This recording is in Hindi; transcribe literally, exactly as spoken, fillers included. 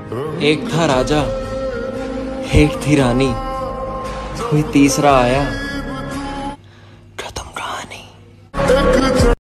एक था राजा, एक थी रानी, कोई तीसरा आया